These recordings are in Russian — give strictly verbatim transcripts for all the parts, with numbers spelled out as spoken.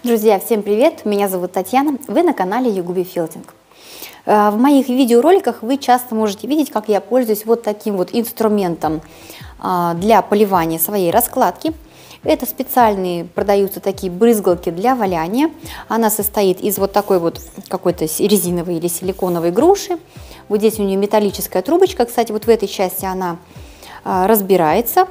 Друзья, всем привет! Меня зовут Татьяна, вы на канале Югуби Филдинг. В моих видеороликах вы часто можете видеть, как я пользуюсь вот таким вот инструментом для поливания своей раскладки. Это специальные продаются такие брызгалки для валяния. Она состоит из вот такой вот какой-то резиновой или силиконовой груши. Вот здесь у нее металлическая трубочка, кстати, вот в этой части она разбирается.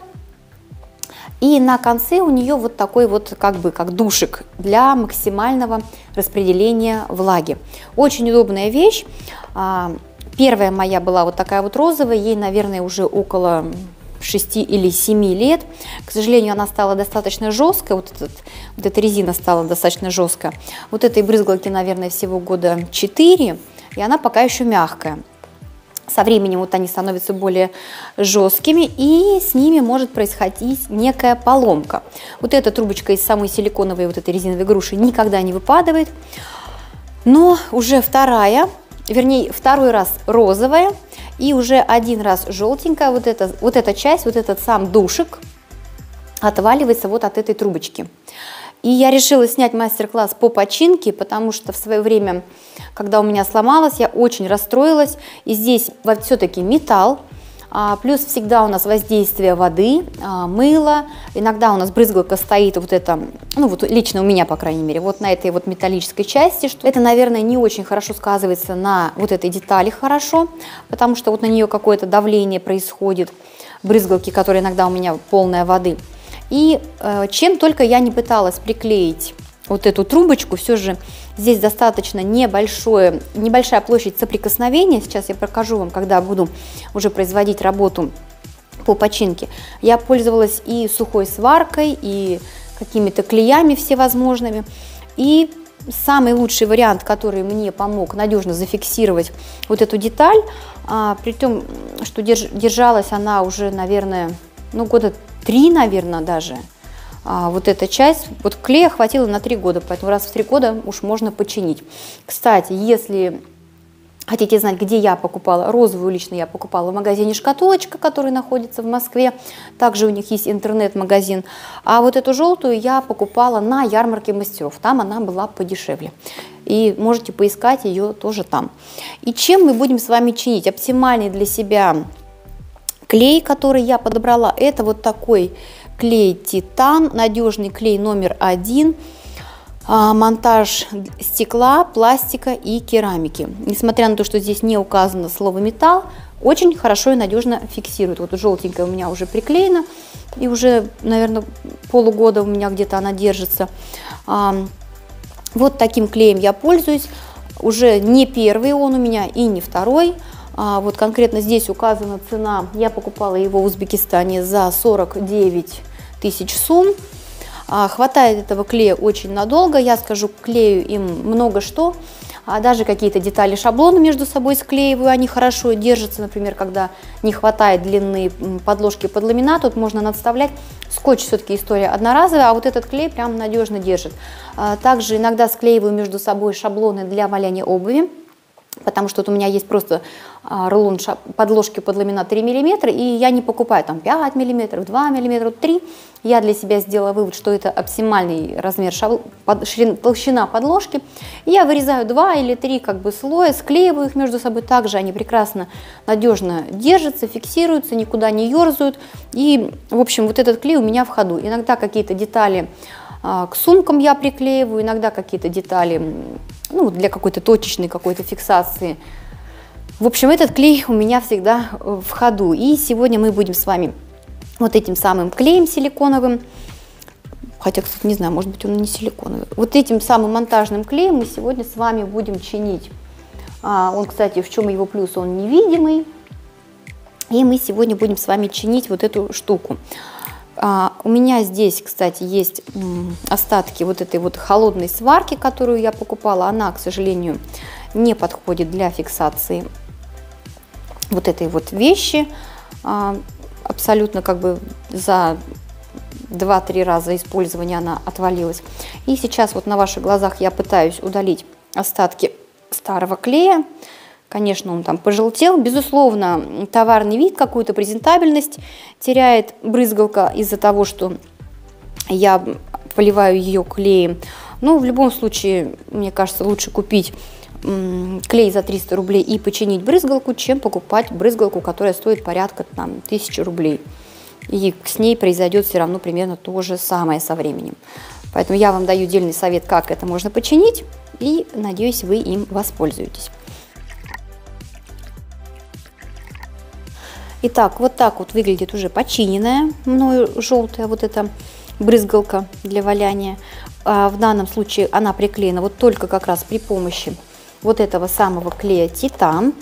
И на конце у нее вот такой вот как бы как душик для максимального распределения влаги. Очень удобная вещь. Первая моя была вот такая вот розовая, ей, наверное, уже около шести или семи лет. К сожалению, она стала достаточно жесткой, вот, этот, вот эта резина стала достаточно жесткая. Вот этой брызгалке, наверное, всего года четыре, и она пока еще мягкая. Со временем вот они становятся более жесткими, и с ними может происходить некая поломка. Вот эта трубочка из самой силиконовой вот этой резиновой груши никогда не выпадает. Но уже вторая, вернее второй раз розовая и уже один раз желтенькая, вот эта, вот эта часть, вот этот сам душик отваливается вот от этой трубочки. И я решила снять мастер-класс по починке, потому что в свое время, когда у меня сломалось, я очень расстроилась. И здесь все-таки металл, а, плюс всегда у нас воздействие воды, а, мыла. Иногда у нас брызгалка стоит вот это, ну вот лично у меня, по крайней мере, вот на этой вот металлической части. Что это, наверное, не очень хорошо сказывается на вот этой детали хорошо, потому что вот на нее какое-то давление происходит, брызгалки, которые иногда у меня полная воды. И э, чем только я не пыталась приклеить вот эту трубочку, все же здесь достаточно небольшое, небольшая площадь соприкосновения. Сейчас я покажу вам, когда буду уже производить работу по починке. Я пользовалась и сухой сваркой, и какими-то клеями всевозможными. И самый лучший вариант, который мне помог надежно зафиксировать вот эту деталь, а, при том, что держ, держалась она уже, наверное, ну, года три, наверное, даже, а, вот эта часть, вот клея хватило на три года, поэтому раз в три года уж можно починить. Кстати, если хотите знать, где я покупала, розовую лично я покупала в магазине «Шкатулочка», который находится в Москве, также у них есть интернет-магазин, а вот эту желтую я покупала на ярмарке мастеров, там она была подешевле. И можете поискать ее тоже там. И чем мы будем с вами чинить? Оптимальный для себя клей, который я подобрала, это вот такой клей Титан, надежный клей номер один, монтаж стекла, пластика и керамики. Несмотря на то, что здесь не указано слово металл, очень хорошо и надежно фиксирует. Вот желтенькая у меня уже приклеена, и уже, наверное, полугода у меня где-то она держится. Вот таким клеем я пользуюсь. Уже не первый он у меня и не второй. А вот конкретно здесь указана цена, я покупала его в Узбекистане за сорок девять тысяч сум. А, хватает этого клея очень надолго, я скажу, клею им много что, а даже какие-то детали шаблона между собой склеиваю, они хорошо держатся, например, когда не хватает длины подложки под ламинат, тут можно надставлять. Скотч все-таки история одноразовая, а вот этот клей прям надежно держит. А, также иногда склеиваю между собой шаблоны для валяния обуви, потому что вот у меня есть просто а, рулон подложки под ламинат три миллиметра, и я не покупаю там пять миллиметров, два миллиметра, три. Я для себя сделала вывод, что это оптимальный размер, шабл... под... ширин... толщина подложки. И я вырезаю два или три как бы слоя, склеиваю их между собой. Также они прекрасно, надежно держатся, фиксируются, никуда не ерзают. И, в общем, вот этот клей у меня в ходу. Иногда какие-то детали к сумкам я приклеиваю, иногда какие-то детали, ну, для какой-то точечной какой-то фиксации. В общем, этот клей у меня всегда в ходу. И сегодня мы будем с вами вот этим самым клеем силиконовым, хотя, кстати, не знаю, может быть, он не силиконовый, вот этим самым монтажным клеем мы сегодня с вами будем чинить. А, он, кстати, в чем его плюс? Он невидимый. И мы сегодня будем с вами чинить вот эту штуку. Uh, у меня здесь, кстати, есть м, остатки вот этой вот холодной сварки, которую я покупала. Она, к сожалению, не подходит для фиксации вот этой вот вещи. Uh, абсолютно как бы за два-три раза использования она отвалилась. И сейчас вот на ваших глазах я пытаюсь удалить остатки старого клея. Конечно, он там пожелтел. Безусловно, товарный вид, какую-то презентабельность теряет брызгалка из-за того, что я поливаю ее клеем. Но в любом случае, мне кажется, лучше купить клей за триста рублей и починить брызгалку, чем покупать брызгалку, которая стоит порядка там, тысячи рублей. И с ней произойдет все равно примерно то же самое со временем. Поэтому я вам даю дельный совет, как это можно починить, и надеюсь, вы им воспользуетесь. Итак, вот так вот выглядит уже починенная мною желтая вот эта брызгалка для валяния. А в данном случае она приклеена вот только как раз при помощи вот этого самого клея Титан.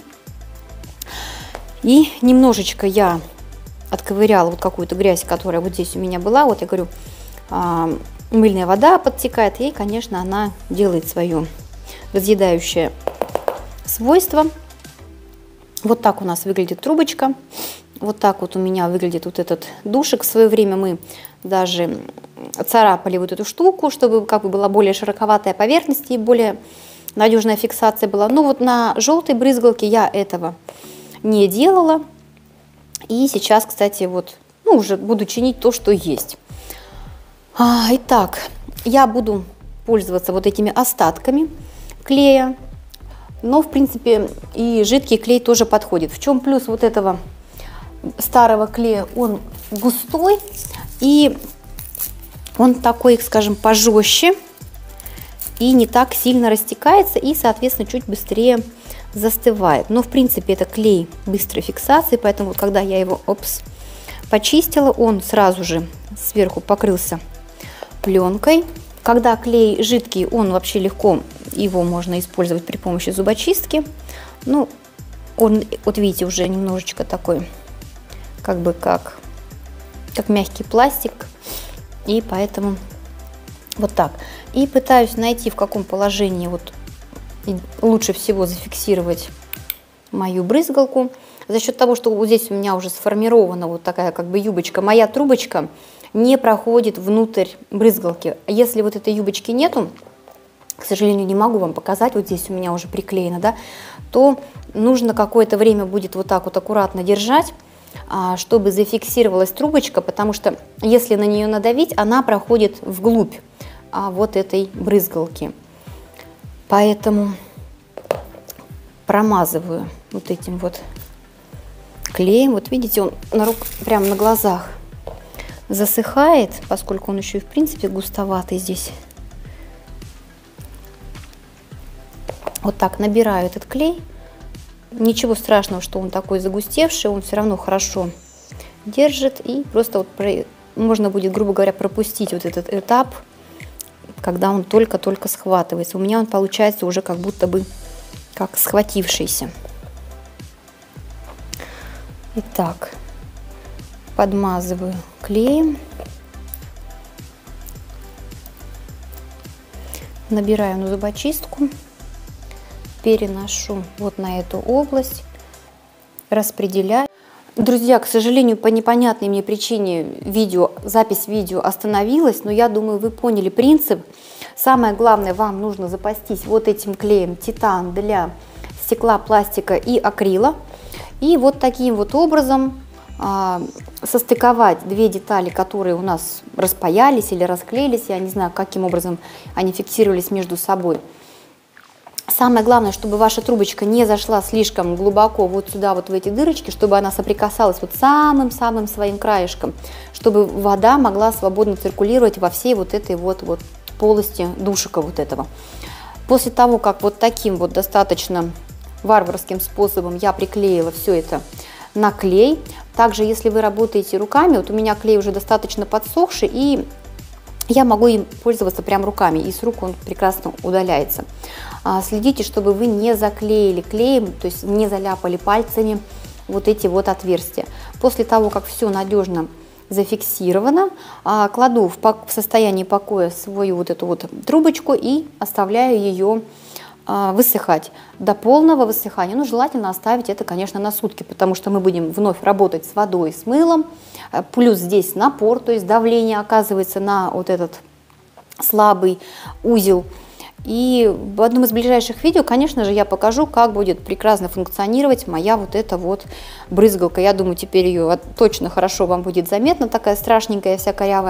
И немножечко я отковыряла вот какую-то грязь, которая вот здесь у меня была. Вот я говорю, мыльная вода подтекает, и, конечно, она делает свое разъедающее свойство. Вот так у нас выглядит трубочка. Вот так вот у меня выглядит вот этот душик. В свое время мы даже царапали вот эту штуку, чтобы как бы была более широковатая поверхность и более надежная фиксация была. Но вот на желтой брызгалке я этого не делала. И сейчас, кстати, вот, ну, уже буду чинить то, что есть. А, итак, я буду пользоваться вот этими остатками клея. Но, в принципе, и жидкий клей тоже подходит. В чем плюс вот этого старого клея? Он густой и он такой, скажем, пожестче и не так сильно растекается и, соответственно, чуть быстрее застывает. Но, в принципе, это клей быстрой фиксации, поэтому вот, когда я его опс, почистила, он сразу же сверху покрылся пленкой. Когда клей жидкий, он вообще легко, его можно использовать при помощи зубочистки. Ну, он, вот видите, уже немножечко такой, как бы как, как мягкий пластик. И поэтому вот так. И пытаюсь найти, в каком положении вот лучше всего зафиксировать мою брызгалку. За счет того, что вот здесь у меня уже сформирована вот такая как бы юбочка, моя трубочка не проходит внутрь брызгалки. Если вот этой юбочки нету, к сожалению, не могу вам показать, вот здесь у меня уже приклеено, да, то нужно какое-то время будет вот так вот аккуратно держать, чтобы зафиксировалась трубочка, потому что если на нее надавить, она проходит вглубь вот этой брызгалки. Поэтому промазываю вот этим вот клеем. Вот видите, он на рук, прямо на глазах засыхает, поскольку он еще и в принципе густоватый здесь. Вот так набираю этот клей. Ничего страшного, что он такой загустевший, он все равно хорошо держит. И просто вот про... можно будет, грубо говоря, пропустить вот этот этап, когда он только-только схватывается. У меня он получается уже как будто бы как схватившийся. Итак, подмазываю клеем. Набираю на зубочистку. Переношу вот на эту область, распределяю. Друзья, к сожалению, по непонятной мне причине видео, запись видео остановилась, но я думаю, вы поняли принцип. Самое главное, вам нужно запастись вот этим клеем Титан для стекла, пластика и акрила. И вот таким вот образом а, состыковать две детали, которые у нас распаялись или расклеились. Я не знаю, каким образом они фиксировались между собой. Самое главное, чтобы ваша трубочка не зашла слишком глубоко вот сюда, вот в эти дырочки, чтобы она соприкасалась вот самым-самым своим краешком, чтобы вода могла свободно циркулировать во всей вот этой вот, вот полости душика вот этого. После того, как вот таким вот достаточно варварским способом я приклеила все это на клей, также если вы работаете руками, вот у меня клей уже достаточно подсохший, и я могу им пользоваться прям руками, и с рук он прекрасно удаляется. Следите, чтобы вы не заклеили клеем, то есть не заляпали пальцами вот эти вот отверстия. После того, как все надежно зафиксировано, кладу в состоянии покоя свою вот эту вот трубочку и оставляю ее высыхать до полного высыхания. Ну, желательно оставить это, конечно, на сутки, потому что мы будем вновь работать с водой, с мылом, плюс здесь напор, то есть давление оказывается на вот этот слабый узел. И в одном из ближайших видео, конечно же, я покажу, как будет прекрасно функционировать моя вот эта вот брызгалка. Я думаю, теперь ее точно хорошо вам будет заметно, такая страшненькая, вся корявая.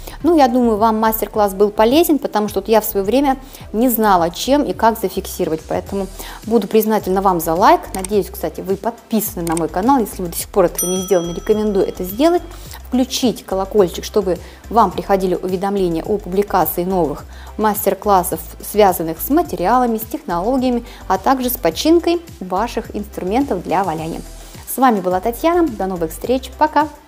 Ну, я думаю, вам мастер-класс был полезен, потому что вот я в свое время не знала, чем и как зафиксировать. Поэтому буду признательна вам за лайк. Надеюсь, кстати, вы подписаны на мой канал. Если вы до сих пор этого не сделали, рекомендую это сделать. Включить колокольчик, чтобы вам приходили уведомления о публикации новых мастер-классов, связанных с материалами, с технологиями, а также с починкой ваших инструментов для валяния. С вами была Татьяна. До новых встреч. Пока!